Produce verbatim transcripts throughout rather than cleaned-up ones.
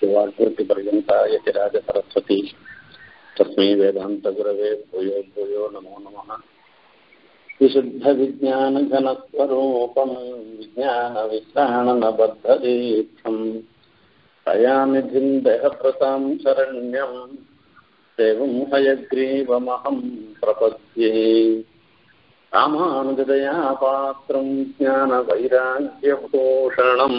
वाग्वृत्तिपर्यन्ता यतिराज सरस्वती तस्मै वेदान्तगुरवे भूयो भूयो नमो नमः। विशुद्धविज्ञानघनस्वरूपं विज्ञानविश्राणनबद्धदीक्षं दयानिधिं देहप्रतां शरण्यं देवं हयग्रीवमहं प्रपद्ये। रामानुजदयापात्रं ज्ञानवैराग्यभूषणम्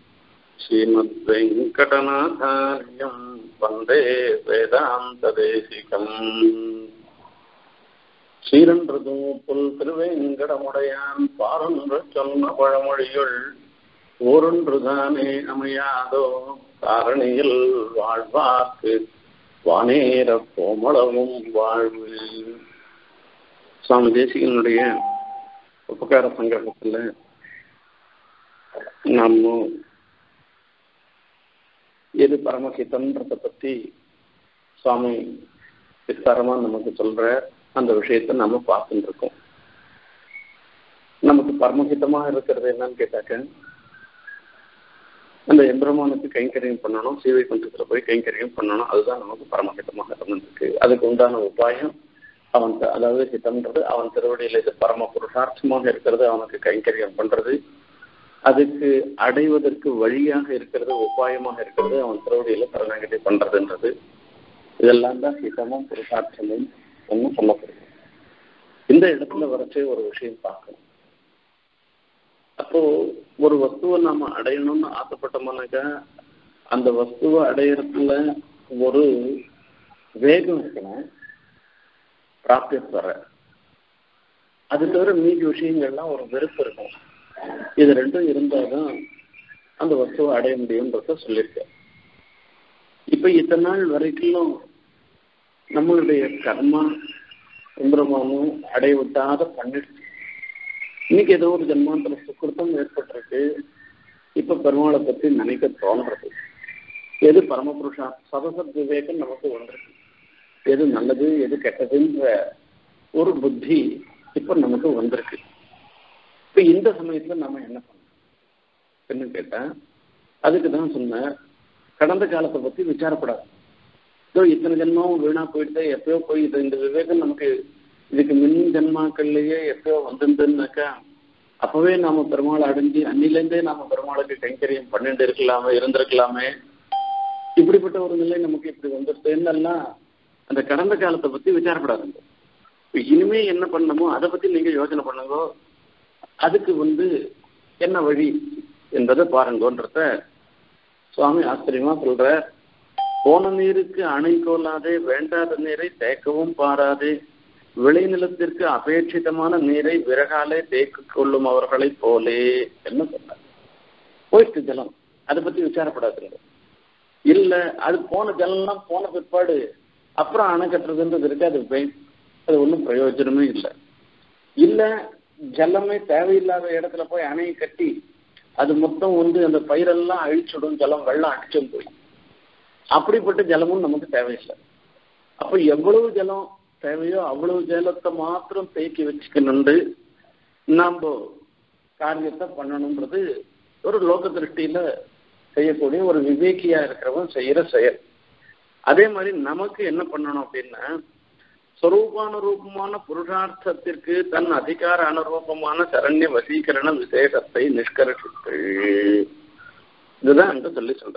श्रीमद्वेङ्कटनाथार्यं वन्दे वेदान्तदेशिकम्। சீரன்றது புல் திருவேங்கடமுடையான் பாரொன்று சொன்ன பழமொழியுள் ஓரொன்றுதானே அமையாதோ காரணியில் வாழ்வார்க்கு வானேர கோமளவும் வாழ்வு. சுவாமி தேசிகனுடைய உபகார சங்கடத்தில் நம்ம எது பரமஹிதன்றதை பற்றி சுவாமி விஸ்தாரமா நமக்கு சொல்ற அந்த விஷயத்தை நம்ம பார்த்துட்டு இருக்கோம். நமக்கு பரமஹிதமாக இருக்கிறது என்னன்னு கேட்டாக்க, அந்த எம்பெருமானுக்கு கைங்கரியம் பண்ணணும், சீவை குண்டத்துல போய் கைங்கரியம் பண்ணணும், அதுதான் நமக்கு பரமஹிதமாக இருந்துருக்கு. அதுக்கு உண்டான உபாயம் அவன், அதாவது ஹிதம்ன்றது அவன் திருவடியில இது பரம புருஷார்த்தமாக இருக்கிறது, அவனுக்கு கைங்கரியம் பண்றது, அதுக்கு அடைவதற்கு வழியாக இருக்கிறது, உபாயமாக இருக்கிறது அவன் திருவடியில பரநாங்கத்தை பண்றதுன்றது. இதெல்லாம் தான் ஹிதமும் புருஷார்த்தமும் ஒன்று சொல்லப்படுது. இந்த இடத்துல வரைச்சே ஒரு விஷயம் பார்க்கணும். அப்போ ஒரு வஸ்துவை நாம அடையணும்னு ஆசைப்பட்டோம்னாக்கா அந்த வஸ்துவை அடையறதுல ஒரு வேகம் இருக்கணும், பிராப்தியம் வர. அது தவிர மீதி விஷயங்கள்லாம் ஒரு வெறுப்பு இருக்கும். இது ரெண்டும் இருந்தாதான் அந்த வஸ்துவை அடைய முடியும்ன்றத சொல்லியிருக்கேன். இப்ப இத்தனை நாள் வரைக்கும் நம்மளுடைய கர்மா சுந்தரமானும் அடைய விட்டாத பண்ணிடுச்சு. இன்னைக்கு ஏதோ ஒரு ஜென்மாந்திர சுக்கிருத்தம் ஏற்பட்டிருக்கு. இப்ப பெருமாளை பத்தி நினைக்க தோன்றது. எது பரமபுருஷா சதசத் விவேகம் நமக்கு வந்திருக்கு. எது நல்லது எது கெட்டதுன்ற ஒரு புத்தி இப்ப நமக்கு வந்திருக்கு. இப்ப இந்த சமயத்துல நம்ம என்ன பண்ணணும் என்ன கேட்டா, அதுக்குதான் சொன்ன கடந்த காலத்தை பத்தி விசாரப்படாது. இதோ இத்தனை ஜென்மாவும் வீணா போயிட்டு எப்பயோ போய் இது இந்த விவேகம் நமக்கு இதுக்கு மின் ஜென்மாக்கள்லயே எப்பயோ வந்திருந்துன்னாக்கா அப்பவே நாம பெருமாளை அடைஞ்சு அன்னிலேருந்தே நாம பெருமாளுக்கு கைங்கரியம் பண்ணிட்டு இருக்கலாமே இருந்திருக்கலாமே. இப்படிப்பட்ட ஒரு நிலை நமக்கு இப்படி வந்துருச்சுன்னெல்லாம் அந்த கடந்த காலத்தை பத்தி விசாரப்படாதுங்க. இனிமே என்ன பண்ணணுமோ அதை பத்தி நீங்க யோசனை பண்ணுங்க. அதுக்கு வந்து என்ன வழி என்பதை பாருங்கன்றத சுவாமி ஆச்சரியமா சொல்ற. போன நீருக்கு அணை கோலாதே, வேண்டாத நீரை தேக்கவும் பாராதே, விளைநிலத்திற்கு அபேட்சிதமான நீரை விறகாலே தேக்கு கொள்ளும் அவர்களை போலே என்ன சொன்னார். போயிட்டு ஜலம் அதை பத்தி விசாரப்படாதுங்க. இல்ல அது போன ஜலம்லாம் போன பிற்பாடு அப்புறம் அணை கட்டுறதுன்றது இருக்கு, அது அது ஒன்றும் பிரயோஜனமே இல்லை. இல்ல ஜலமே தேவையில்லாத இடத்துல போய் அணையை கட்டி அது மொத்தம் வந்து அந்த பயிரெல்லாம் அழிச்சுடும், ஜலம் வெள்ளம் அடிச்சும் போய் அப்படிப்பட்ட ஜலமும் நமக்கு தேவையில்லை. அப்ப எவ்வளவு ஜலம் தேவையோ அவ்வளவு ஜலத்தை மாத்திரம் தேக்கி வச்சுக்கணுண்டு நாம காரியத்தை பண்ணணுன்றது ஒரு லோக திருஷ்டியில செய்யக்கூடிய ஒரு விவேகியா இருக்கிறவன் செய்யற செயல். அதே மாதிரி நமக்கு என்ன பண்ணணும் அப்படின்னா, ஸ்வரூபானுரூபமான புருஷார்த்தத்திற்கு தன் அதிகார அனுரூபமான சரண்ய வசீகரண விசேஷத்தை நிஷ்கரித்து இதுதான் அங்க சொல்லி சொல்ற.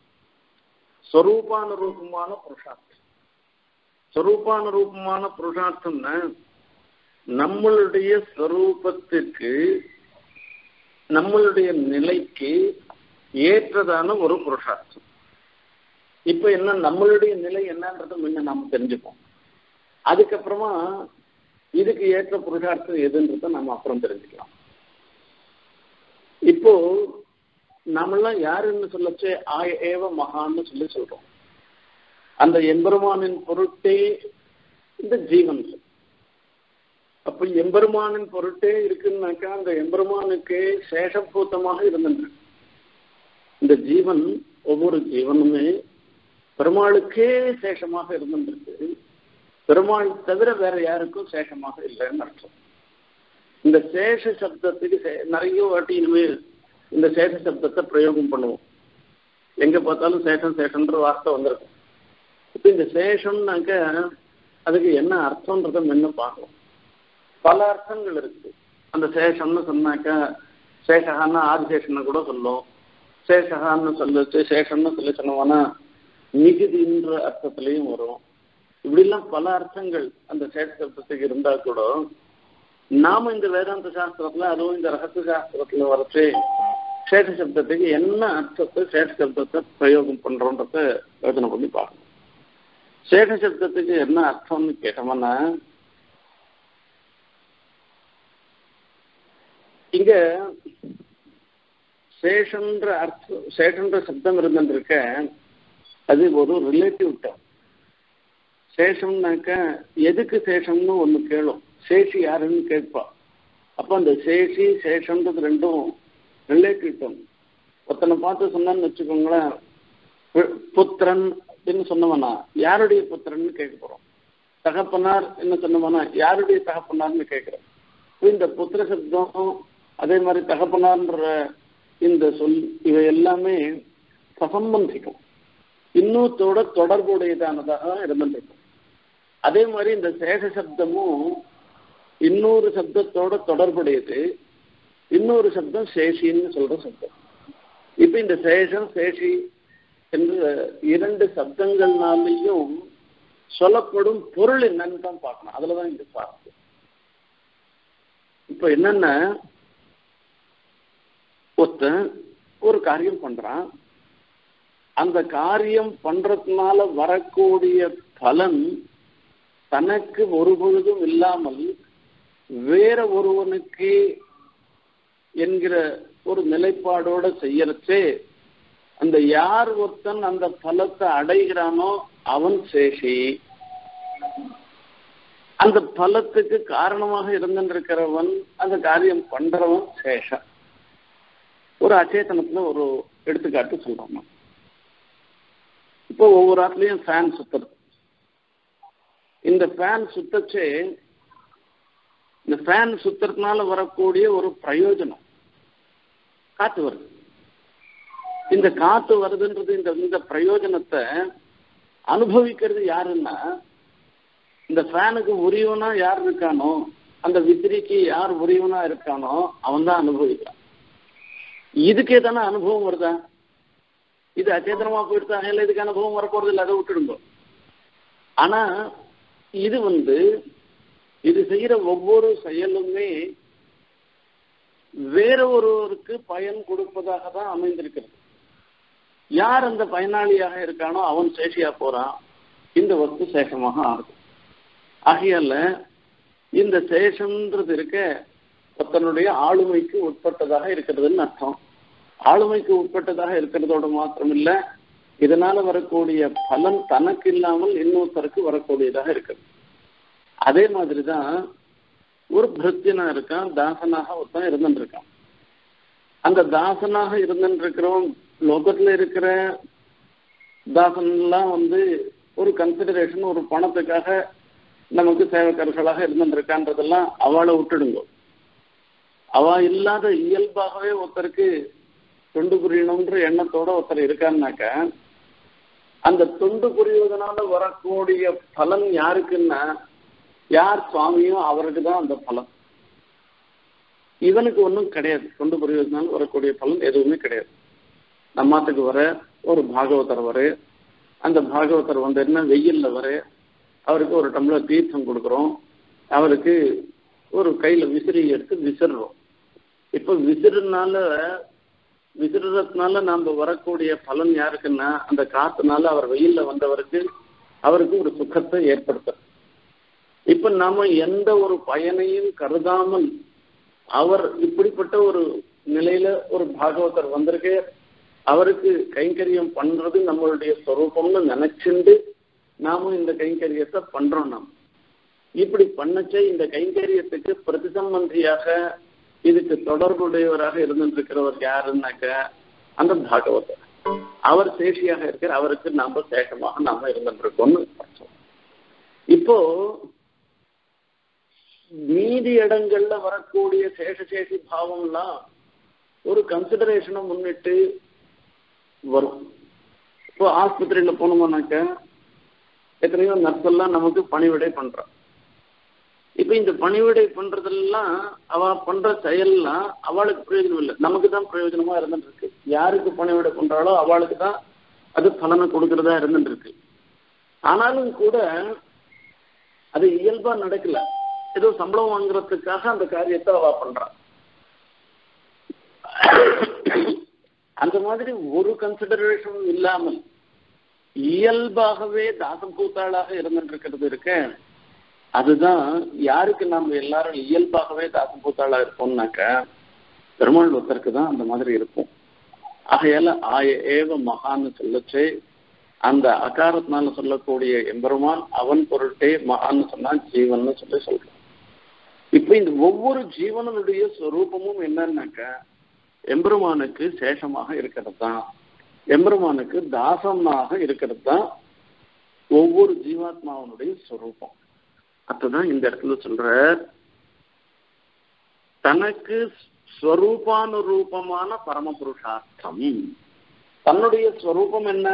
ஸ்வரூபானுரூபமான புருஷார்த்தம். ஸ்வரூபானுரூபமான புருஷார்த்தம்னா நம்மளுடைய ஸ்வரூபத்திற்கு நம்மளுடைய நிலைக்கு ஏற்றதான ஒரு புருஷார்த்தம். இப்ப என்ன நம்மளுடைய நிலை என்னன்றது முன்ன நாம தெரிஞ்சுப்போம். அதுக்கப்புறமா இதுக்கு ஏற்ற புருஷார்த்தம் எதுன்றத நம்ம அப்புறம் தெரிஞ்சுக்கலாம். இப்போ நாமெல்லாம் யாருன்னு சொல்லச்சு ஆய ஏவ மகான்னு சொல்லி சொல்றோம். அந்த எம்பெருமானின் பொருட்டே இந்த ஜீவன். அப்ப எம்பெருமானின் பொருட்டே இருக்குன்னாக்கா அந்த எம்பெருமானுக்கே சேஷபூத்தமாக இருந்தது. இந்த ஜீவன் ஒவ்வொரு ஜீவனுமே பெருமாளுக்கே சேஷமாக இருந்திருக்கு. பெருமாள் தவிர வேற யாருக்கும் சேஷமாக இல்லைன்னு அர்த்தம். இந்த சேஷ சப்தத்துக்கு நிறைய வாட்டி இனிமேல் இந்த சேஷ சப்தத்தை பிரயோகம் பண்ணுவோம். எங்க பார்த்தாலும் சேஷம் சேஷன்ற வார்த்தை வந்திருக்கும். இப்ப இந்த சேஷம்னாக்க அதுக்கு என்ன அர்த்தம்ன்றத முன்ன பார்க்கணும். பல அர்த்தங்கள் இருக்கு. அந்த சேஷம்னு சொன்னாக்கா சேஷகான்னா ஆதிசேஷன்னு கூட சொல்லும். சேஷகான்னு சொல்லிச்சு சேஷம்னு சொல்லி சொன்னோம்னா மிகுதின்ற அர்த்தத்திலையும் வரும். இப்படிலாம் பல அர்த்தங்கள் அந்த சேஷ சப்தத்துக்கு இருந்தா கூட நாம இந்த வேதாந்த சாஸ்திரத்துல அதுவும் இந்த ரகசிய சாஸ்திரத்துல வரைச்சு சேஷ சப்தத்துக்கு என்ன அர்த்தத்தை சேஷ சப்தத்தை பிரயோகம் பண்றோன்றத யோசனை பண்ணி பார்க்கணும். சேஷ சப்தத்துக்கு என்ன அர்த்தம்னு கேட்டோம்னா இங்க சேஷன்ற அர்த்தம் சேஷன்ற சப்தம் இருந்துருக்க அது ஒரு ரிலேட்டிவ் டேர்ம். சேஷம்னாக்க எதுக்கு சேஷம்னு ஒண்ணு கேளும். சேஷி யாருன்னு கேட்பா. அப்ப அந்த சேஷி சேஷம்ன்றது ரெண்டும் ரிலேட்டிவ் டேர்ம். ஒருத்தனை பார்த்து சொன்னான்னு வச்சுக்கோங்களேன், புத்திரன் அப்படின்னு சொன்னவனா யாருடைய புத்திரன்னு கேட்க போறோம். தகப்பனார் என்ன சொன்னவனா யாருடைய தகப்பனார்னு கேட்கிறோம். இந்த புத்திர சப்தம் அதே மாதிரி தகப்பனார்ன்ற இந்த சொல் இவை எல்லாமே சசம்பந்திக்கும், இன்னொருத்தோட தொடர்புடையதானதாக இருந்துருக்கும். அதே மாதிரி இந்த சேஷ சப்தமும் இன்னொரு சப்தத்தோட தொடர்புடையது. இன்னொரு சப்தம் சேஷின்னு சொல்ற சப்தம். இப்ப இந்த சேஷம் சேஷி என்ற இரண்டு சப்தங்கள்னாலையும் சொல்லப்படும் பொருள் என்னன்னு தான் பார்க்கணும். அதுலதான் இங்க பார்த்து இப்ப என்னன்னா ஒருத்தன் ஒரு காரியம் பண்றான். அந்த காரியம் பண்றதுனால வரக்கூடிய பலன் தனக்கு ஒரு பொழுதும் இல்லாமல் வேற ஒருவனுக்கு என்கிற ஒரு நிலைப்பாடோட செய்யறச்சே அந்த யார் ஒருத்தன் அந்த பலத்தை அடைகிறானோ அவன் சேஷி. அந்த பலத்துக்கு காரணமாக இருந்திருக்கிறவன் அந்த காரியம் பண்றவன் சேஷம். ஒரு அச்சேதனத்துல ஒரு எடுத்துக்காட்டு சொல்றோம். இப்போ ஒவ்வொரு ஆட்லயும் ஃபேன் சுத்துறது. இந்த ஃபேன் சுத்தச்சே இந்த ஃபேன் சுத்துறதுனால வரக்கூடிய ஒரு பிரயோஜனம் காத்து வருது. இந்த காத்து வருதுன்றது இந்த இந்த பிரயோஜனத்தை அனுபவிக்கிறது யாருன்னா இந்த ஃபேனுக்கு உரியவனா யார் இருக்கானோ, அந்த வித்திரிக்கு யார் உரியவனா இருக்கானோ அவன் தான் அனுபவிக்கிறான். இதுக்கே தானே அனுபவம் வருதா? இது அச்சேதனமா போயிடுதா? இல்லை, இதுக்கு அனுபவம் வரப்போறது இல்லை, அதை விட்டுடுங்க. ஆனா இது வந்து இது செய்யற ஒவ்வொரு செயலுமே வேற ஒருவருக்கு பயன் கொடுப்பதாக தான் அமைந்திருக்கிறது. யார் அந்த பயனாளியாக இருக்கானோ அவன் சேஷியா போறான். இந்த வஸ்து சேஷமாக ஆகுது. ஆகையால இந்த சேஷம்ன்றது இருக்க தன்னுடைய ஆளுமைக்கு உட்பட்டதாக இருக்கிறதுன்னு அர்த்தம். ஆளுமைக்கு உட்பட்டதாக இருக்கிறதோடு மாத்திரமில்ல, இதனால வரக்கூடிய பலன் தனக்கு இல்லாமல் இன்னொருத்தருக்கு வரக்கூடியதாக இருக்குது. அதே மாதிரிதான் ஒரு பிருத்தியனா இருக்கான், தாசனாக ஒருத்தன் இருந்துருக்கான். அந்த தாசனாக இருந்துருக்கிறவன் லோகத்துல இருக்கிற தாசன்லாம் வந்து ஒரு கன்சிடரேஷன், ஒரு பணத்துக்காக நமக்கு சேவகர்களாக இருந்துருக்கான்றதெல்லாம் அவளை விட்டுடுங்க. அவ இல்லாத இயல்பாகவே ஒருத்தருக்கு தொண்டு புரியணும்ன்ற எண்ணத்தோட ஒருத்தர் இருக்காருனாக்க அந்த தொண்டு புரிவதனால வரக்கூடிய பலன் யாருக்குன்னா யார் சுவாமியோ அவருக்கு தான் அந்த பலன். இவனுக்கு ஒன்றும் கிடையாது. தொண்டு புரிவதனால வரக்கூடிய பலன் எதுவுமே கிடையாது. நம்மாத்துக்கு வர ஒரு பாகவதர் வர, அந்த பாகவதர் வந்து என்ன வெயில்ல வர அவருக்கு ஒரு டம்ளர் தீர்த்தம் கொடுக்குறோம், அவருக்கு ஒரு கையில விசிறி எடுத்து விசிறோம். இப்ப விசிறுனால விசிறதுனால நாம வரக்கூடிய பலன் யாருக்குன்னா அந்த காத்துனால அவர் வெயில்ல வந்தவருக்கு அவருக்கு ஒரு சுகத்தை ஏற்படுத்த. இப்ப நாம எந்த ஒரு பயனையும் கருதாமல் அவர் இப்படிப்பட்ட ஒரு நிலையில ஒரு பாகவதர் வந்திருக்கு, அவருக்கு கைங்கரியம் பண்றது நம்மளுடைய ஸ்வரூபம்னு நினைச்சுண்டு நாமும் இந்த கைங்கரியத்தை பண்றோம். நாம் இப்படி பண்ணச்சே இந்த கைங்கரியத்துக்கு பிரதிசம்பந்தியாக இதுக்கு தொடர்புடையவராக இருந்துருக்கிறவர் யாருன்னாக்க அந்த பாகவதர். அவர் சேஷியாக இருக்கிற அவருக்கு நாம சேஷமாக நாம இருந்துருக்கோம்னு அர்த்தம். இப்போ மீதி இடங்கள்ல வரக்கூடிய சேஷசேஷி பாவம்லாம் ஒரு கன்சிடரேஷனை முன்னிட்டு வரும். இப்போ ஆஸ்பத்திரியில போனோம்னாக்க எத்தனையோ நர்ஸெல்லாம் நமக்கு பணிவிடை பண்றான். இப்ப இந்த பணிவிடை பண்றதெல்லாம் அவ பண்ற செயல்லாம் அவளுக்கு பிரயோஜனம் இல்லை, நமக்கு தான் பிரயோஜனமா இருந்துட்டு இருக்கு. யாருக்கு பணிவிடை பண்றாளோ அவளுக்கு தான் அது பலனை கொடுக்கறதா இருந்துட்டு இருக்கு. ஆனாலும் கூட அது இயல்பா நடக்கல, ஏதோ சம்பளம் வாங்குறதுக்காக அந்த காரியத்தை அவ பண்றான். அந்த மாதிரி ஒரு கன்சிடரேஷன் இல்லாமல் இயல்பாகவே தாசம் கூத்தாளாக இருந்துட்டு இருக்கிறது இருக்க, அதுதான் யாருக்கு நம்ம எல்லாரும் இயல்பாகவே தாசம் கூத்தாளா இருப்போம்னாக்க பெருமாள் ஒருத்தருக்கு தான் அந்த மாதிரி இருக்கும். ஆகையால ஆய ஏவ மகான்னு சொல்லச்சு அந்த அகாரத்தினால சொல்லக்கூடிய எம்பெருமான் அவன் பொருட்டே மகான்னு சொன்னா ஜீவன் சொல்லி சொல்றான். இப்ப இந்த ஒவ்வொரு ஜீவனுடைய ஸ்வரூபமும் என்னன்னாக்க எம்பெருமானுக்கு சேஷமாக இருக்கிறது தான், எம்பெருமானுக்கு தாசமாக இருக்கிறது தான் ஒவ்வொரு ஜீவாத்மாவனுடைய ஸ்வரூபம். அதுதான் இந்த இடத்துல சொல்ற, தனக்கு ஸ்வரூபானுரூபமான பரமபுருஷார்த்தம். தன்னுடைய ஸ்வரூபம் என்ன?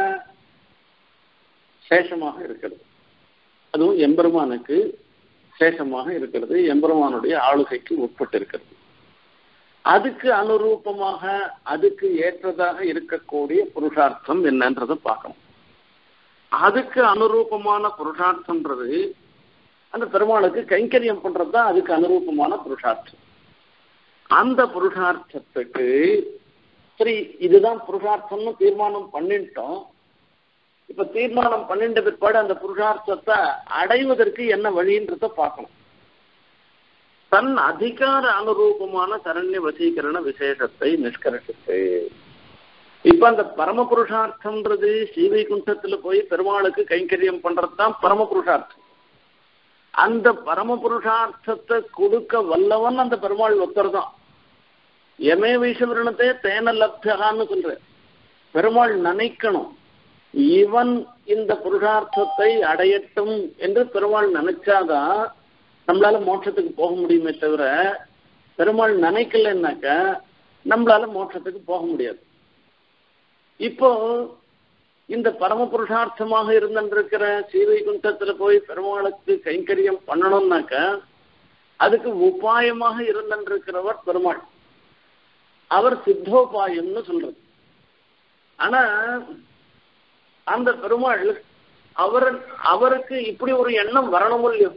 சேஷமாக இருக்கிறது. அதுவும் எம்பெருமானுக்கு சேஷமாக இருக்கிறது, எம்பெருமானுடைய ஆளுகைக்கு உட்பட்டு இருக்கிறது. அதுக்கு அனுரூபமாக அதுக்கு ஏற்றதாக இருக்கக்கூடிய புருஷார்த்தம் என்னன்றதை பார்க்கணும். அதுக்கு அனுரூபமான புருஷார்த்தம்ன்றது அந்த பெருமாளுக்கு கைங்கரியம் பண்றது தான் அதுக்கு அனுரூபமான புருஷார்த்தம். அந்த புருஷார்த்தத்துக்கு சரி இதுதான் புருஷார்த்தம்னு தீர்மானம் பண்ணிட்டோம். இப்ப தீர்மானம் பண்ணிட்ட பிற்பாடு அந்த புருஷார்த்தத்தை அடைவதற்கு என்ன வழின்றத பார்க்கணும். தன் அதிகார அனுரூபமான சரண்ய வசீகரண விசேஷத்தை நிஷ்கரிச்சு இப்ப அந்த பரம புருஷார்த்தம்ன்றது ஸ்ரீவைகுண்டத்துல போய் பெருமாளுக்கு கைங்கரியம் பண்றதுதான் பரம புருஷார்த்தம். அந்த பரம புருஷார்த்தத்தை கொடுக்க வல்லவன் அந்த பெருமாள் ஒருத்தர் தான். எமே வைஷவரணத்தை தேன லப்தகான்னு சொல்ற பெருமாள் நினைக்கணும், இவன் இந்த புருஷார்த்தத்தை அடையட்டும் என்று பெருமாள் நினைச்சாதான் நம்மளால மோட்சத்துக்கு போக முடியுமே தவிர பெருமாள் நினைக்கலன்னாக்க நம்மளால மோட்சத்துக்கு போக முடியாது. இப்போ இந்த பரம புருஷார்த்தமாக இருந்திருக்கிற ஸ்ரீவைகுண்டத்துல போய் பெருமாளுக்கு கைங்கரியம் பண்ணணும்னாக்க அதுக்கு உபாயமாக இருந்திருக்கிறவர் பெருமாள். அவர் சித்தோபாயம்னு சொல்றது. ஆனா அந்த பெருமாள் அவர் அவருக்கு இப்படி ஒரு எண்ணம் வரணும் இல்லையோ,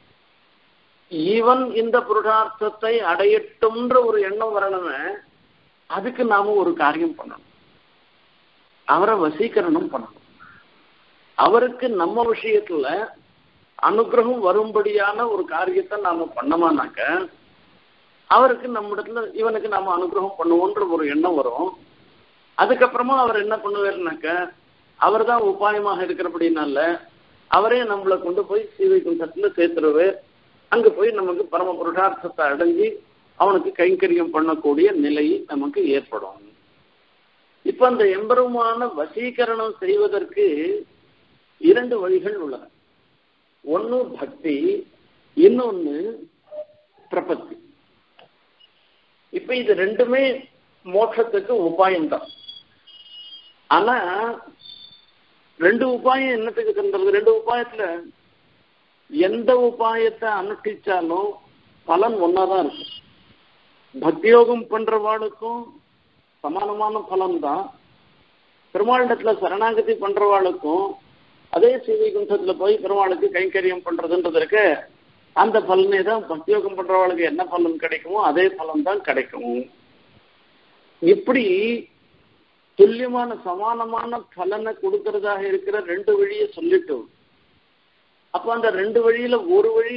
இவன் இந்த புருஷார்த்தத்தை அடையட்டும்ன்ற ஒரு எண்ணம் வரணுமே, அதுக்கு நாம ஒரு காரியம் பண்ணணும், அவரை வசீகரணம் பண்ணணும். அவருக்கு நம்ம விஷயத்துல அனுகிரகம் வரும்படியான ஒரு காரியத்தை நாம பண்ணமானாக்க அவருக்கு நம்மிடத்துல இவனுக்கு நாம அனுகிரகம் பண்ணுவோன்ற ஒரு எண்ணம் வரும். அதுக்கப்புறமா அவர் என்ன பண்ணுவாருனாக்க அவர் தான் உபாயமாக இருக்கிறபடினால அவரே நம்மளை கொண்டு போய் ஸ்ரீவைகுண்டத்துல சேர்த்துருவார். அங்க போய் நமக்கு பரம புருஷார்த்தத்தை அடைஞ்சி அவனுக்கு கைங்கரியம் பண்ணக்கூடிய நிலை நமக்கு ஏற்படும். இப்ப அந்த எம்பெருமான வசீகரணம் செய்வதற்கு இரண்டு வழிகள் உள்ளன. ஒன்னு பக்தி, இன்னொன்னு பிரபத்தி. இப்ப இது ரெண்டுமே மோட்சத்துக்கு உபாயம்தான். ஆனா ரெண்டு உபாயம் என்னத்துக்கு தந்துருது? ரெண்டு உபாயத்துல எந்த உபாயத்தை அனுஷ்டிச்சாலும் பலன் ஒன்னாதான் இருக்கும். பக்தியோகம் பண்றவாளுக்கும் சமானமான பலன் தான். பெருமாளிடத்துல சரணாகதி பண்றவாளுக்கும் அதே ஸ்ரீவைகுண்டத்துல போய் பெருமாளுக்கு கைங்கரியம் பண்றதுன்றதுக்கு அந்த பலனே தான். பக்தியோகம் பண்றவாளுக்கு என்ன பலன் கிடைக்குமோ அதே பலன் தான் கிடைக்கும். இப்படி துல்லியமான சமானமான பலனை கொடுக்கறதாக இருக்கிற ரெண்டு வழியை சொல்லிட்டு அப்ப அந்த ரெண்டு வழியில ஒரு வழி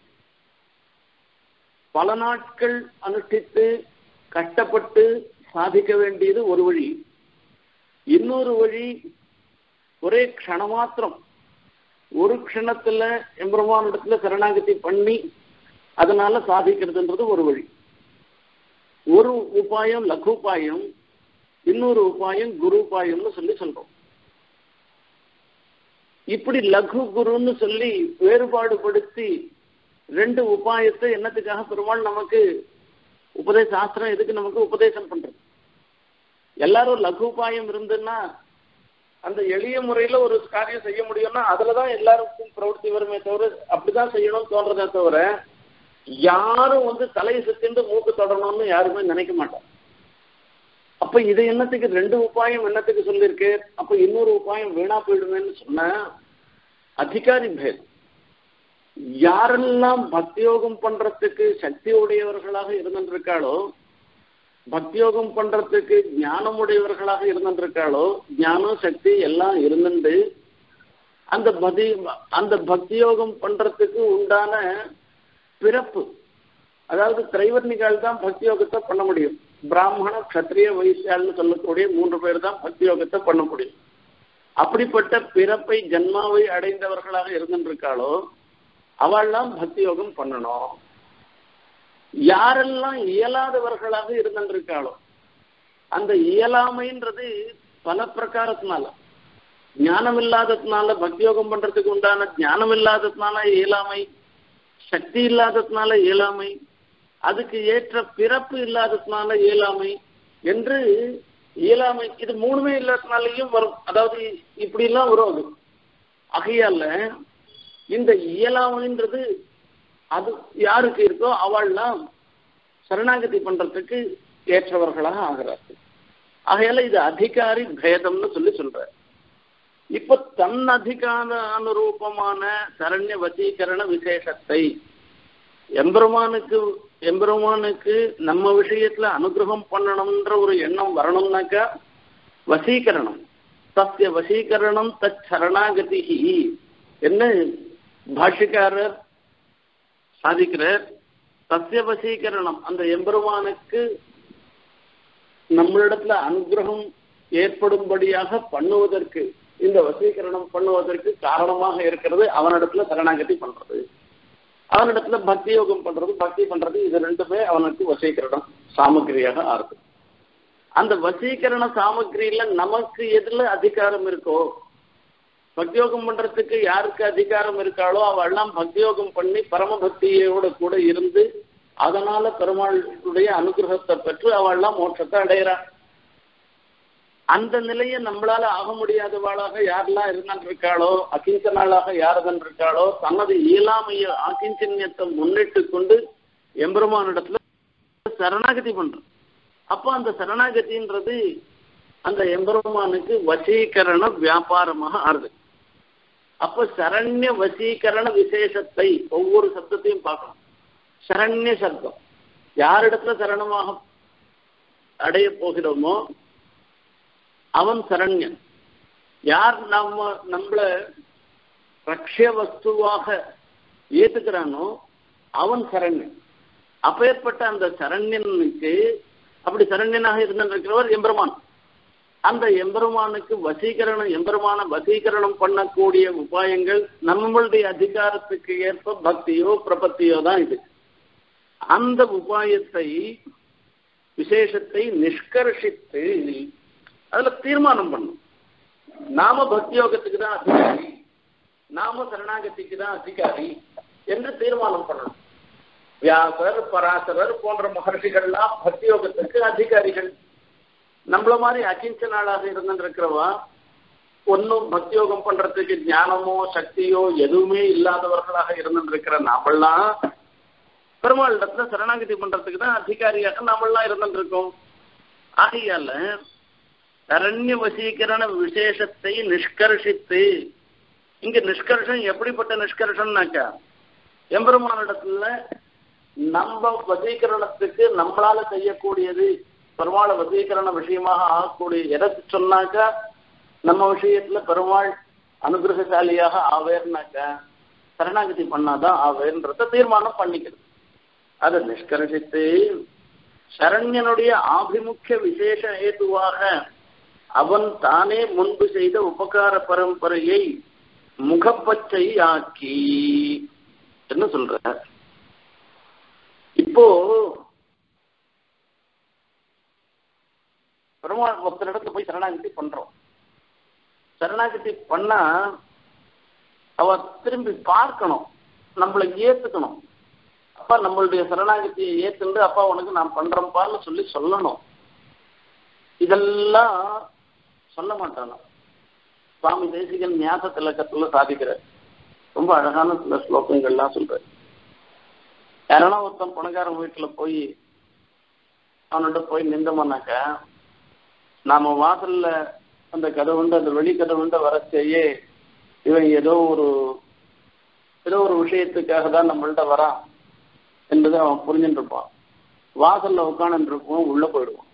பல நாட்கள் அனுஷ்டித்து கஷ்டப்பட்டு சாதிக்க வேண்டியது ஒரு வழி. இன்னொரு வழி ஒரே க்ஷணமாத்திரம் ஒரு க்ஷணத்துல எம்பெருமானிடத்துல சரணாகதி பண்ணி அதனால சாதிக்கிறதுன்றது ஒரு வழி. ஒரு உபாயம் லகு உபாயம், இன்னொரு உபாயம் குரு உபாயம்னு சொல்லி சொல்றோம். இப்படி லகு குருன்னு சொல்லி வேறுபாடுபடுத்தி ரெண்டு உபாயத்தை என்னத்துக்காக பெருமாள் நமக்கு உபதேச சாஸ்திரம் எதுக்கு நமக்கு உபதேசம் பண்றது? எல்லாரும் லகு உபாயம் இருந்துன்னா அந்த எளிய முறையில ஒரு காரியம் செய்ய முடியும்னா அதுலதான் எல்லாருக்கும் பிரவൃத்தி வருமே தவிர அப்படிதான் செய்யணும்னு தோன்றதே தவிர யாரும் வந்து தலையை சுத்திண்டு மூக்கு தொடரணும்னு யாருமே நினைக்க மாட்டாங்க. அப்ப இது என்னத்துக்கு ரெண்டு உபாயம் என்னத்துக்கு சொல்லியிருக்கு? அப்ப இன்னொரு உபாயம் வீணா போயிடுவேன்னு சொன்ன அதிகாரி பேதம். யாரெல்லாம் பக்தியோகம் பண்றதுக்கு சக்தி உடையவர்களாக இருந்திருக்காளோ, பக்தியோகம் பண்றதுக்கு ஞானம் உடையவர்களாக இருந்திருக்காளோ, ஞானம் சக்தி எல்லாம் இருந்துட்டு அந்த பதி அந்த பக்தியோகம் பண்றதுக்கு உண்டான பிறப்பு, அதாவது திரைவர்ணிகால் தான் பக்தியோகத்தை பண்ண முடியும். பிராமண கத்திரிய வைசியால்னு சொல்லக்கூடிய மூன்று பேர் தான் பக்தியோகத்தை பண்ண முடியும். அப்படிப்பட்ட பிறப்பை ஜன்மாவை அடைந்தவர்களாக இருந்திருக்காளோ அவள்லாம் பக்தியோகம் பண்ணணும். யாரெல்லாம் இயலாதவர்களாக இருந்திருக்காளோ, அந்த இயலாமைன்றது பல பிரகாரத்தினால, ஞானம் இல்லாததுனால பக்தியோகம் பண்றதுக்கு உண்டான ஞானம் இல்லாததுனால இயலாமை, சக்தி இல்லாததுனால இயலாமை, அதுக்கு ஏற்ற பிறப்பு இல்லாததுனால இயலாமை என்று இயலாமை இது மூணுமே இல்லாததுனாலையும் வரும். அதாவது இப்படி எல்லாம் வரும். அது ஆகையால இந்த இயலாமைன்றது அது யாருக்கு இருக்கோ அவள்லாம் சரணாகதி பண்றதுக்கு ஏற்றவர்களாக ஆகிறார்கள். ஆகையால இது அதிகாரி பேதம்னு சொல்லி சொல்ற. இப்ப தன் அதிகார அனுரூபமான சரண்ய வசீகரண விசேஷத்தை எம்பெருமானுக்கு எம்பெருமானுக்கு நம்ம விஷயத்துல அனுகிரகம் பண்ணணும்ன்ற ஒரு எண்ணம் வரணும்னாக்கா வசீகரணம், தஸ்ய வசீகரணம் தச் சரணாகதி என்ன பாஷ்யக்காரர் சாதிக்கிறார். தஸ்ய வசீகரணம், அந்த எம்பெருமானுக்கு நம்மளிடத்துல அனுகிரகம் ஏற்படும்படியாக பண்ணுவதற்கு, இந்த வசீகரணம் பண்ணுவதற்கு காரணமாக இருக்கிறது அவனிடத்துல சரணாகதி பண்றது, அவனிடத்துல பக்தி யோகம் பண்றது, பக்தி பண்றது, இது ரெண்டுமே அவனுக்கு வசீகரணம் சாமகிரியாக ஆறுது. அந்த வசீகரண சாமகிரியில நமக்கு எதுல அதிகாரம் இருக்கோ, பக்தியோகம் பண்றதுக்கு யாருக்கு அதிகாரம் இருக்காளோ அவெல்லாம் பக்தியோகம் பண்ணி பரமபக்தியோட கூட இருந்து அதனால பெருமாளுடைய அனுகிரகத்தை பெற்று அவெல்லாம் மோட்சத்தை அடையிறான். அந்த நிலையை நம்மளால ஆக முடியாதவாளாக யாரெல்லாம் இருந்திருக்காளோ, அகிஞ்சனாளாக யாருதான் இருக்காளோ, தனது இயலாமைய அகிஞ்சன்யத்தை முன்னிட்டு கொண்டு எம்பெருமானிடத்துல சரணாகதி பண்றோம். அப்போ அந்த சரணாகதின்றது அந்த எம்பெருமானுக்கு வசீகரண வியாபாரமாக ஆறுது. அப்ப சரண்ய வசீகரண விசேஷத்தை ஒவ்வொரு சப்தத்தையும் பார்க்கணும். சரண்ய சப்தம் யாரிடத்துல சரணமாக அடைய போகிறோமோ அவன் சரண்யன். யார் நம்ம நம்மள ரக்ஷ வஸ்துவாக ஏத்துக்கிறானோ அவன் சரண்யன். அப்பேற்பட்ட அந்த சரண்யனுக்கு, அப்படி சரண்யனாக இருந்திருக்கிறவர் எம்பெருமான். அந்த எம்பெருமானுக்கு வசீகரணம், எம்பெருமான வசீகரணம் பண்ணக்கூடிய உபாயங்கள் நம்மளுடைய அதிகாரத்துக்கு ஏற்ப பக்தியோ பிரபத்தியோ தான் இது. அந்த உபாயத்தை விசேஷத்தை நிஷ்கர்ஷித்து அதுல தீர்மானம் பண்ணும். நாம பக்தியோகத்துக்கு தான் அதிகாரி, நாம சரணாகதிக்கு தான் அதிகாரி என்று தீர்மானம் பண்ணணும். வியாசர், பராசரர் போன்ற மகர்ஷிகள்லாம் பக்தியோகத்துக்கு அதிகாரிகள். நம்மள மாதிரி அகிஞ்சனாளாக இருந்திருக்கிறவா, ஒன்னும் பக்தியோகம் பண்றதுக்கு ஞானமோ சக்தியோ எதுவுமே இல்லாதவர்களாக இருந்திருக்கிற நாமெல்லாம் பெருமாள் இடத்துல சரணாகதி பண்றதுக்கு தான் அதிகாரியாக நாமெல்லாம் இருந்திருக்கோம். ஆகையால சரண்ய வசீகரண விசேஷத்தை நிஷ்கர்ஷித்து, இங்க நிஷ்கர்ஷம் எப்படிப்பட்ட நிஷ்கர்ஷம்னாக்கா, எம்பெருமானிடத்துல நம்ம வசீகரணத்துக்கு நம்மளால செய்யக்கூடியது, பெருமாளை வசீகரண விஷயமாக ஆகக்கூடிய எதை சொன்னாக்கா நம்ம விஷயத்துல பெருமாள் அனுகிரகசாலியாக ஆவேர்னாக்கா சரணாகதி பண்ணாதான் ஆவேர்ன்றத தீர்மானம் பண்ணிக்கிறது. அதை நிஷ்கர்ஷித்து சரண்யனுடைய ஆபிமுக்கிய விசேஷ ஏதுவாக அவன் தானே முன்பு செய்த உபகார பரம்பரையை முகப்பச்சை ஆக்கி என்ன சொல்ற. இப்போ பெருமாள் ஒருத்தர் இடத்துல போய் சரணாகதி பண்றோம். சரணாகதி பண்ணா அவ திரும்பி பார்க்கணும், நம்மளை ஏத்துக்கணும். அப்பா நம்மளுடைய சரணாகதியை ஏத்துண்டு அப்பா உனக்கு நான் பண்றேன்பான்னு சொல்லி சொல்லணும். இதெல்லாம் சொல்ல மாட்டானோ. சுவாமி தேசிகன் ஞாச திலக்கத்துல சாதிக்கிறார். ரொம்ப அழகான சில ஸ்லோகங்கள்லாம் சொல்றாரு. யாரானா ஒருத்தன் பணக்காரன் வீட்டுல போய் அவனோட போய் நின்றோம்னாக்க நாம வாசல்ல அந்த கதவுண்டு அந்த வெளி கதவுண்ட வர செய்ய இவன் ஏதோ ஒரு ஏதோ ஒரு விஷயத்துக்காக தான் நம்மள்ட்ட வரான் என்பதை அவன் புரிஞ்சுட்டு இருப்பான். வாசல்ல உட்காந்து இருப்போம், உள்ள போயிடுவான்.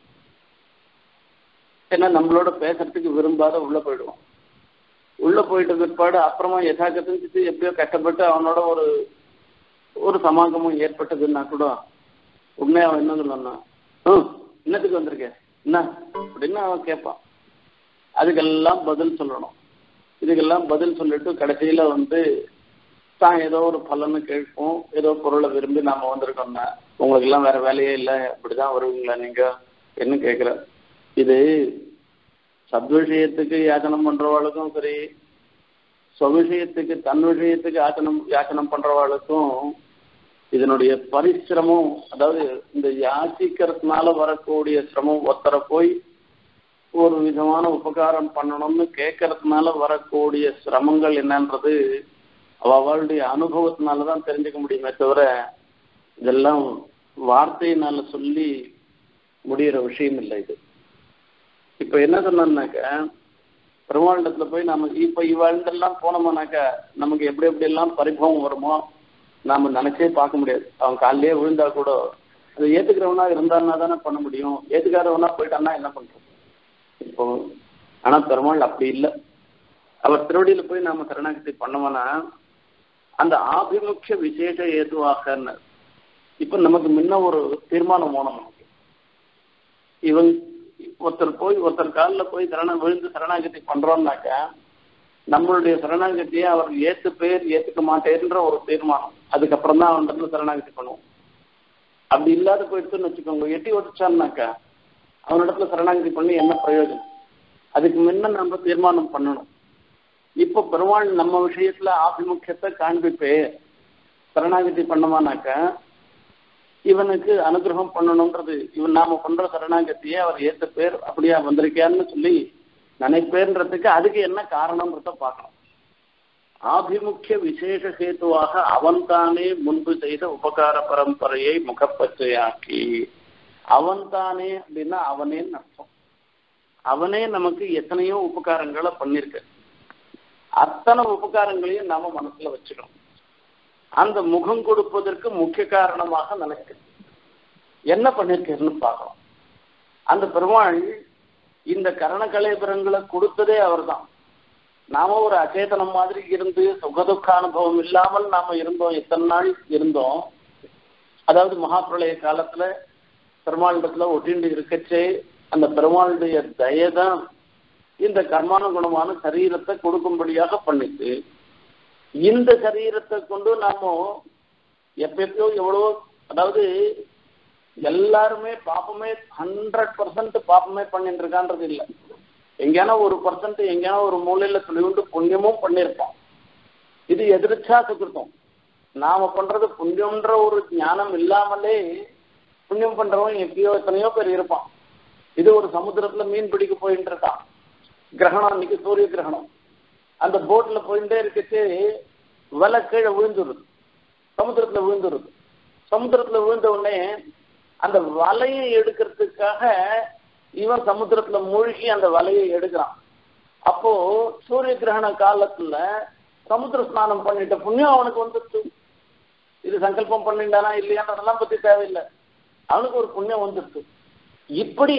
ஏன்னா நம்மளோட பேசுறதுக்கு விரும்பாத உள்ள போயிடுவான். உள்ள போயிட்ட பிற்பாடு அப்புறமா யதாக்கத்துக்கு எப்படியோ கஷ்டப்பட்டு அவனோட ஒரு ஒரு சமாகமும் ஏற்பட்டதுன்னா கூட உண்மையா அவன் என்ன சொல்லணும்னா, ம் இன்னத்துக்கு வந்திருக்கேன் என்ன அப்படின்னு அவன் கேட்பான். அதுக்கெல்லாம் பதில் சொல்லணும். இதுக்கெல்லாம் பதில் சொல்லிட்டு கடைசியில வந்து தான் ஏதோ ஒரு பலன்னு கேட்போம், ஏதோ பொருளை விரும்பி நாம வந்திருக்கோம்னா உங்களுக்கு எல்லாம் வேற வேலையே இல்லை, இப்படிதான் வருவீங்களா நீங்க என்ன கேட்குற. இது சத்விஷயத்துக்கு யாச்சனம் பண்றவாளுக்கும் சரி, ஸ்வவிஷயத்துக்கு தன் விஷயத்துக்கு யாச்சனம் யாச்சனம் பண்றவாளுக்கும் இதனுடைய பரிசிரமம், அதாவது இந்த யாச்சிக்கிறதுனால வரக்கூடிய சிரமம், ஒருத்தரை போய் ஒரு விதமான உபகாரம் பண்ணணும்னு கேட்கறதுனால வரக்கூடிய சிரமங்கள் என்னன்றது அவளுடைய அனுபவத்தினாலதான் தெரிஞ்சுக்க முடியுமே தவிர இதெல்லாம் வார்த்தையினால சொல்லி முடிகிற விஷயம் இல்லை. இது இப்ப என்ன சொன்னாக்க பெருமாண்டத்துல போய் நம்ம இப்ப இவாழ்ந்தெல்லாம் போனோம்னாக்க நமக்கு எப்படி எப்படி எல்லாம் பரிபவம் வருமோ நாம நினைச்சே பார்க்க முடியாது. அவன் காலையிலேயே விழுந்தா கூட அதை ஏத்துக்கிறவனா இருந்தான்னா தானே பண்ண முடியும். ஏத்துக்காரவனா போயிட்டான்னா என்ன பண்றோம் இப்போ. ஆனா பெருமாள் அப்படி இல்லை. அவர் திருவடியில போய் நாம சரணாகதி பண்ணோம்னா அந்த ஆபிமுக்கிய விசேஷ ஏதுவாக இப்ப நமக்கு முன்ன ஒரு தீர்மானம் போனோம். நமக்கு இவன் ஒருத்தர் போய் ஒருத்தர் காலில் போய் சரண விழுந்து சரணாகதி பண்றோம்னாக்க நம்மளுடைய சரணாகதியை அவர் ஏத்து பேர் ஏத்துக்க மாட்டேன்ற ஒரு தீர்மானம். அதுக்கப்புறம் தான் அவன் சரணாகதி பண்ணுவோம். அப்படி இல்லாத போயிடுச்சுன்னு வச்சுக்கோங்க, எட்டி ஒடிச்சான்னாக்கா அவனிடத்துல சரணாகதி பண்ணி என்ன பிரயோஜனம்? அதுக்கு முன்ன நம்ம தீர்மானம் பண்ணணும். இப்போ பெருமாள் நம்ம விஷயத்துல ஆபிமுக்கியத்தை காண்பிப்பே சரணாகதி பண்ணமானாக்கா இவனுக்கு அனுகிரகம் பண்ணணும்ன்றது, இவன் நாம பண்ற சரணாகத்தியே அவர் ஏத்த பேர் அப்படியா வந்திருக்கான்னு சொல்லி நினைப்பேன்றதுக்கு அதுக்கு என்ன காரணம்ன்றத பார்க்கணும். ஆபிமுக்கிய விசேஷ ஹேத்துவாக அவன் தானே முன்பு செய்த உபகார பரம்பரையை முகப்பச்சையாக்கி, அவன் தானே அப்படின்னா அவனேன்னு அர்த்தம். அவனே நமக்கு எத்தனையோ உபகாரங்களை பண்ணிருக்க. அத்தனை உபகாரங்களையும் நாம மனசுல வச்சுக்கணும். அந்த முகம் கொடுப்பதற்கு முக்கிய காரணமாக நினைக்க என்ன பண்ணிருக்கேன்னு பார்க்கணும். அந்த பெருமாள் இந்த கரண கலைபுரங்களை கொடுத்ததே அவர் தான். நாம ஒரு அச்சேதனம் மாதிரி இருந்து சுகதுக்க அனுபவம் இல்லாமல் நாம இருந்தோம், எத்தனை நாள் இருந்தோம். அதாவது மகாபிரளய காலத்துல பெருமாளிடத்துல ஒட்டிண்டு இருக்கச்சே அந்த பெருமாளுடைய தயதான் இந்த கர்மானுகுணமான சரீரத்தை கொடுக்கும்படியாக பண்ணிட்டு, இந்த சரீரத்தை கொண்டு நாம எப்பயோ எவ்வளோ, அதாவது எல்லாருமே பாப்பமே ஹண்ட்ரட் பர்சன்ட் பாப்பமே பண்ணிட்டு இருக்கான்றது இல்லை. எங்கேனா ஒரு பர்சன்ட் எங்கேனா ஒரு மூலையில துணிவுண்டு புண்ணியமும் பண்ணியிருப்போம். இது எதிர்ச்சா சுக்கிருத்தம். நாம பண்றது புண்ணியம்ன்ற ஒரு ஞானம் இல்லாமலே புண்ணியம் பண்றவன் எப்பயோ எத்தனையோ பேர் இருப்பான். இது ஒரு சமுத்திரத்துல மீன் பிடிக்க போயிட்டு இருக்கான். கிரகணம், அன்னைக்கு சூரிய கிரகணம். அந்த போட்ல போயிட்டே இருக்கச்சு வலை கீழே விழுந்துருது, சமுத்திரத்துல விழுந்துருது. சமுத்திரத்துல விழுந்த உடனே அந்த வலையை எடுக்கிறதுக்காக இவன் சமுத்திரத்துல மூழ்கி அந்த வலையை எடுக்கிறான். அப்போ சூரிய கிரகண காலத்துல சமுத்திர ஸ்நானம் பண்ணிட்ட புண்ணியம் அவனுக்கு வந்துடுச்சு. இது சங்கல்பம் பண்ணிட்டானா இல்லையான்றதெல்லாம் பத்தி தேவையில்லை, அவனுக்கு ஒரு புண்ணியம் வந்துடுச்சு. இப்படி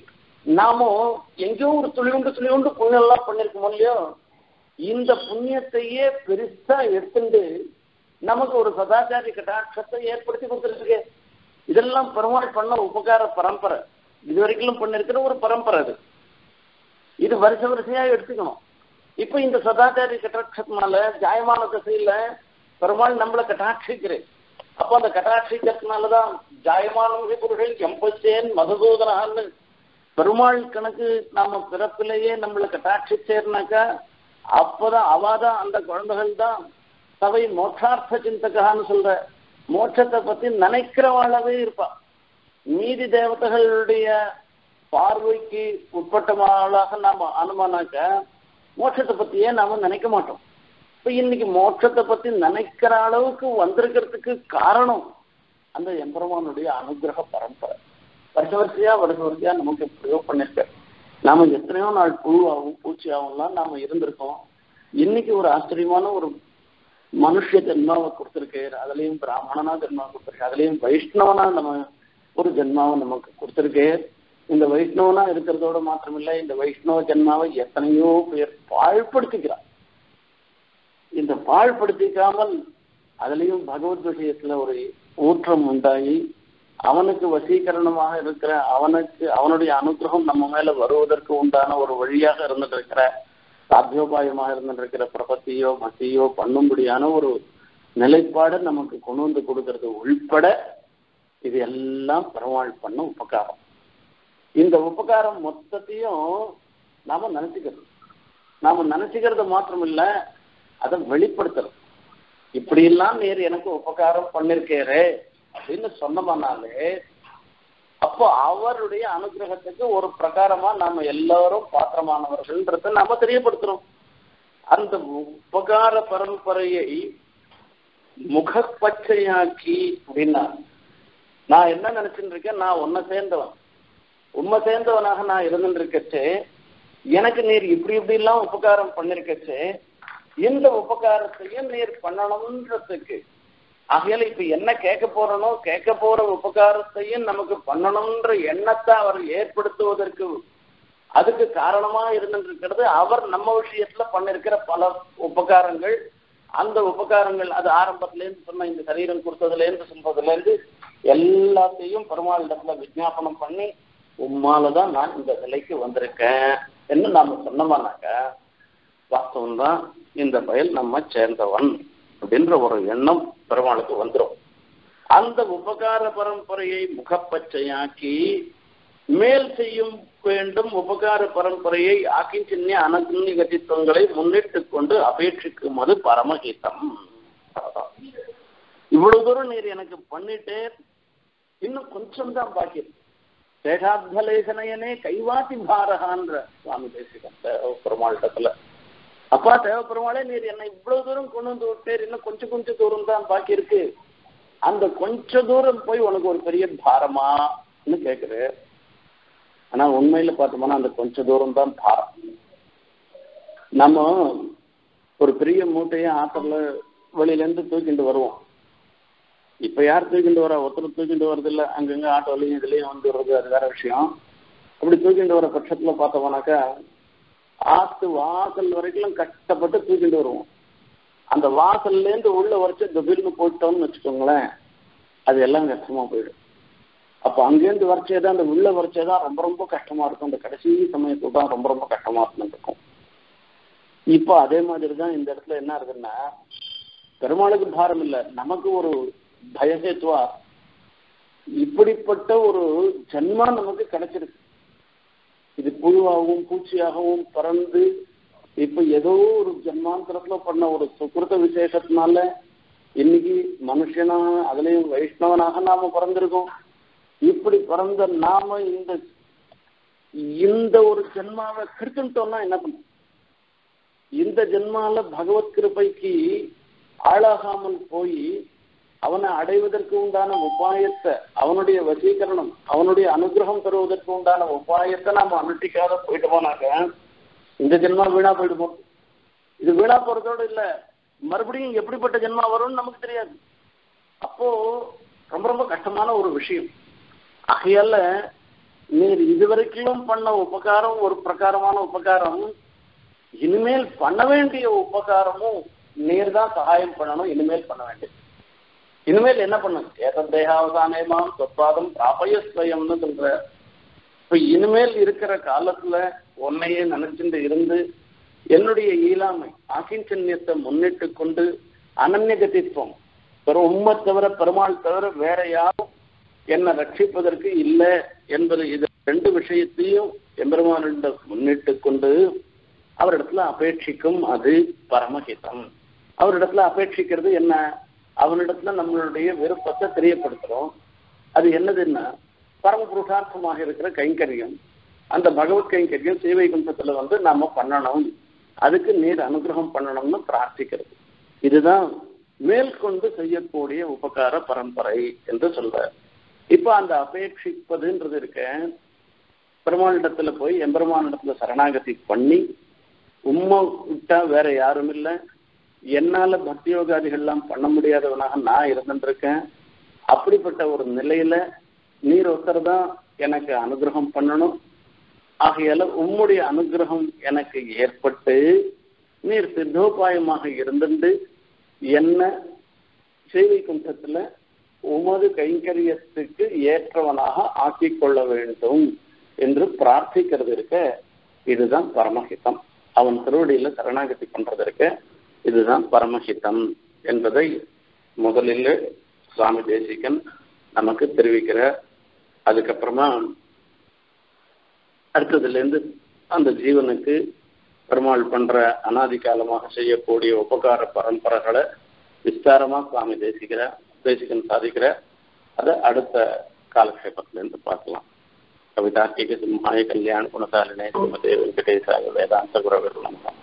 நாமும் எங்கேயோ ஒரு துளி உண்டு துளி உண்டு புண்ணியம் எல்லாம் பண்ணிருக்கோம் இல்லையோ, இந்த புண்ணியத்தையே பெருசா எடுத்துட்டு நமக்கு ஒரு சதாச்சாரி கட்டாட்சத்தை ஏற்படுத்தி கொடுத்துருக்கு. இதெல்லாம் பெருமாள் பண்ண உபகார பரம்பரை, இது வரைக்கும் பண்ணிருக்கிற ஒரு பரம்பரை. அது இது வருஷ வரிசையா எடுத்துக்கணும். இப்ப இந்த சதாச்சாரி கட்டாட்சத்தினால ஜாயமான திசையில பெருமாள் நம்மளை கட்டாட்சிக்கிறேன். அப்போ அந்த கட்டாட்சிக்கிறதுனாலதான் ஜாயமான புருஷன் எம்பச்சேன் மதுசூதனான்னு பெருமாள் கணக்கு நாம பிறப்பிலேயே நம்மளை கட்டாட்சிச்சேர்னாக்கா அப்பதான் அவாதான் அந்த குழந்தைகள் தான் சபை மோட்சார்த்த சிந்தகான்னு சொல்ற மோட்சத்தை பத்தி நினைக்கிறவாளாவே இருப்பா. மீதி தேவதைகளுடைய பார்வைக்கு உட்பட்டவாளாக நாம அனுமானாக்க மோட்சத்தை பத்தியே நாம நினைக்க மாட்டோம். இப்ப இன்னைக்கு மோட்சத்தை பத்தி நினைக்கிற அளவுக்கு வந்திருக்கிறதுக்கு காரணம் அந்த எம்பெருமானுடைய அனுகிரக பரம்பரை. வருஷ வரிசையா வருஷ வரிசையா நமக்கு எப்படியோ பண்ணிருக்க. நாம எத்தனையோ நாள் புழுவாகவும் பூச்சியாகவும்லாம் நாம இருந்திருக்கோம். இன்னைக்கு ஒரு ஆச்சரியமான ஒரு மனுஷ ஜென்மாவை கொடுத்துருக்கு. அதுலயும் பிராமணனா ஜென்மாவை கொடுத்துருக்கு, அதுலயும் வைஷ்ணவனா நம்ம ஒரு ஜென்மாவை நமக்கு கொடுத்துருக்கு. இந்த வைஷ்ணவனா இருக்கிறதோட மாத்திரமில்லை, இந்த வைஷ்ணவ ஜென்மாவை எத்தனையோ பேர் பாழ்படுத்திக்கிறார். இந்த பாழ்படுத்திக்காமல் அதுலயும் பகவத் விஷயத்துல ஒரு ஊற்றம் உண்டாகி அவனுக்கு வசீகரணமாக இருக்கிற அவனுக்கு அவனுடைய அனுகிரகம் நம்ம மேல வருவதற்கு உண்டான ஒரு வழியாக இருந்துட்டு இருக்கிற சாத்தியோபாயமாக இருந்துட்டு இருக்கிற பிரபத்தியோ மத்தியோ பண்ணும்படியான ஒரு நிலைப்பாடு நமக்கு கொண்டு வந்து கொடுக்கறது உள்பட இது எல்லாம் பெருமாள் பண்ண உபகாரம். இந்த உபகாரம் மொத்தத்தையும் நாம நினைச்சுக்கிறது. நாம நினைச்சுக்கிறது மாத்திரம் இல்ல, அதை வெளிப்படுத்துறது. இப்படி எல்லாம் நீர் எனக்கு உபகாரம் பண்ணிருக்கேரே அப்படின்னு சொன்னோம்னாலே அப்போ அவருடைய அனுகிரகத்துக்கு ஒரு பிரகாரமா நாம எல்லாரும் பாத்திரமானவர்கள்ன்றத நாம தெரியப்படுத்துறோம். அந்த உபகார பரம்பரையை முகப்பச்சையாக்கி அப்படின்னா நான் என்ன நினைச்சுட்டு இருக்கேன், நான் உன்னை சேர்ந்தவன், உண்மை சேர்ந்தவனாக நான் இருந்துட்டு இருக்கச்சே எனக்கு நீர் இப்படி இப்படி எல்லாம் உபகாரம் பண்ணிருக்கச்சே இந்த உபகாரத்தையும் நீர் பண்ணணும்ன்றதுக்கு ஆகையால இப்ப என்ன கேட்க போறனோ கேட்க போற உபகாரத்தையும் நமக்கு பண்ணணும்ன்ற எண்ணத்தை அவர் ஏற்படுத்துவதற்கு அதுக்கு காரணமா இருந்துருக்கிறது அவர் நம்ம விஷயத்துல பண்ணிருக்கிற பல உபகாரங்கள். அந்த உபகாரங்கள் அது ஆரம்பத்துல இருந்து சொன்ன இந்த சரீரம் கொடுத்ததுல இருந்து சொல்றதுல இருந்து எல்லாத்தையும் பெருமாள் இடத்துல விஜாபனம் பண்ணி உம்மாலதான் நான் இந்த நிலைக்கு வந்திருக்கேன் என்று நாம சொன்னோம்னாக்க வாஸ்தவம் தான் இந்த பயல் நம்ம சேர்ந்தவன் அப்படின்ற ஒரு எண்ணம் பெருமாளுக்கு வந்துடும். அந்த உபகார பரம்பரையை முகப்பச்சையாக்கி மேல் செய்யும் வேண்டும் உபகார பரம்பரையை ஆக்கிஞ்சின்ய அனகுண்ய கதித்துவங்களை முன்னிட்டு கொண்டு அபேட்சிக்கும்போது பரமகீதம். இவ்வளவு தூரம் நீர் எனக்கு பண்ணிட்டே இன்னும் கொஞ்சம் தான் பாக்கி சேஷாத்வலேசனையனே கைவாத்தி பாரகான்ற சுவாமி தேசிகன் பெருமாளிடத்துல, அப்பா தேவ பெருமாளே நீர் என்னை இவ்வளவு தூரம் கொண்டு வந்து விட்டேர், இன்னும் கொஞ்சம் கொஞ்சம் தூரம் தான் பாக்கி இருக்கு, அந்த கொஞ்ச தூரம் போய் உனக்கு ஒரு பெரிய பாரமான்னு கேட்குற. ஆனா உண்மையில பார்த்தோம்னா அந்த கொஞ்ச தூரம் தான் பாரம். நம்ம ஒரு பெரிய மூட்டையை ஆத்தர்ல வெளியில இருந்து தூக்கிட்டு வருவோம். இப்ப யார் தூக்கிட்டு வரா, ஒருத்தர் தூக்கிட்டு வர்றது இல்லை, அங்கங்க ஆட்டோலையும் இதுலயும் வந்து வர்றது, அது வேற விஷயம். அப்படி தூக்கிட்டு வர பட்சத்துல பார்த்தோம்னாக்கா ஆத்து வாசல் வரைக்கும் கஷ்டப்பட்டு தூக்கிட்டு வருவோம். அந்த வாசல்ல இருந்து உள்ள வரைச்சு திடீர்னு போயிட்டோம்னு வச்சுக்கோங்களேன், அது எல்லாம் கஷ்டமா போயிடும். அப்ப அங்கேருந்து வரைச்சேதான் அந்த உள்ள வரைச்சேதான் ரொம்ப ரொம்ப கஷ்டமா இருக்கும். அந்த கடைசி சமயத்துல தான் ரொம்ப ரொம்ப கஷ்டமா இருக்கும். இப்போ அதே மாதிரிதான் இந்த இடத்துல என்ன இருக்குன்னா பெருமாளுக்கு பாரம் இல்லை, நமக்கு ஒரு பயசேத்துவா இப்படிப்பட்ட ஒரு ஜன்மா நமக்கு கிடைச்சிருக்கு. இது புழுவாகவும் பூச்சியாகவும் பறந்து இப்ப ஏதோ ஒரு ஜன்மாந்தரத்துல பண்ண ஒரு சுக்கிருத விசேஷத்தினால இன்னைக்கு மனுஷனாக அதுலயும் வைஷ்ணவனாக நாம பிறந்திருக்கோம். இப்படி பிறந்த நாம இந்த இந்த ஒரு ஜென்மாவை கிருத்துட்டோம்னா என்ன பண்ண, இந்த ஜென்மால பகவத் கிருபைக்கு ஆளாகாமல் போய் அவனை அடைவதற்கு உண்டான உபாயத்தை, அவனுடைய வசீகரணம், அவனுடைய அனுகிரகம் பெறுவதற்கு உண்டான உபாயத்தை நாம அனுஷ்டிக்காத போயிட்டு போனாக்க இந்த ஜென்மா வீணா போயிடுவோம். இது வீணா போறதோடு இல்ல, மறுபடியும் எப்படிப்பட்ட ஜென்மா வரும்னு நமக்கு தெரியாது. அப்போ ரொம்ப ரொம்ப கஷ்டமான ஒரு விஷயம். ஆகையால நீர் இதுவரைக்கும் பண்ண உபகாரம் ஒரு பிரகாரமான உபகாரம், இனிமேல் பண்ண வேண்டிய உபகாரமும் நீர் தான் சகாயம் பண்ணணும். இனிமேல் பண்ண வேண்டியது இனிமேல் என்ன பண்ணணும், ஏதன் தேகாவதானேமாம் சொற்பாதம் பிராபயஸ்வயம்னு சொல்ற. இப்ப இனிமேல் இருக்கிற காலத்துல உன்னையே நினைச்சுட்டு இருந்து என்னுடைய இயலாமை ஆகிஞ்சன்யத்தை முன்னிட்டு கொண்டு அனன்யகதித்துவம் பெரும் உண்மை தவிர பெருமாள் தவிர வேற யாரும் என்னை ரட்சிப்பதற்கு இல்லை என்பது இது ரெண்டு விஷயத்தையும் எம்பெருமானிடம் முன்னிட்டு கொண்டு அவரிடத்துல அபேட்சிக்கும் அது பரமஹிதம். அவரிடத்துல அபேட்சிக்கிறது என்ன, அவனிடத்துல நம்மளுடைய விருப்பத்தை தெரியப்படுத்துறோம். அது என்னதுன்னா பரம புருஷார்த்தமாக இருக்கிற கைங்கரியம். அந்த பகவத் கைங்கரியம் சேவை குண்டத்துல வந்து நாம பண்ணணும் அதுக்கு நீர் அனுகிரகம் பண்ணணும்னு பிரார்த்திக்கிறது. இதுதான் மேற்கொண்டு செய்யக்கூடிய உபகார பரம்பரை என்று சொல்றார். இப்ப அந்த அபேட்சிப்பதுன்றது இருக்க, பெருமானிடத்துல போய் எம்பெருமானிடத்துல சரணாகதி பண்ணி உம்மை விட்டா வேற யாரும் இல்லை, என்னால பக்தி யோகாதிகள்லாம் பண்ண முடியாதவனாக நான் இருந்துருக்கேன். அப்படிப்பட்ட ஒரு நிலையில நீர் ஒருத்தர் தான் எனக்கு அனுகிரகம் பண்ணணும். ஆகையால உம்முடைய அனுகிரகம் எனக்கு ஏற்பட்டு நீர் சித்தோபாயமாக இருந்துட்டு என்ன சேவை குண்டத்துல உமது கைங்கரியத்துக்கு ஏற்றவனாக ஆக்கிக் கொள்ள வேண்டும் என்று பிரார்த்திக்கிறது இருக்க, இதுதான் பரமஹிதம். அவன் திருவடியில சரணாகதி பண்றது இருக்க, இதுதான் பரமஹிதம் என்பதை முதலில் சுவாமி தேசிகன் நமக்கு தெரிவிக்கிற. அதுக்கப்புறமா அடுத்ததுல இருந்து அந்த ஜீவனுக்கு பெருமாள் பண்ற அனாதி காலமாக செய்யக்கூடிய உபகார பரம்பரைகளை விஸ்தாரமா சுவாமி தேசிக்கிற தேசிகன் சாதிக்கிற அதை அடுத்த காலக்ஷேபத்திலிருந்து பார்க்கலாம். கவிதார்க்கிக சிம்ஹாய கல்யாண குணசாலினே ஸ்ரீமதே வெங்கடேசாய வேதாந்த குரவே நமः.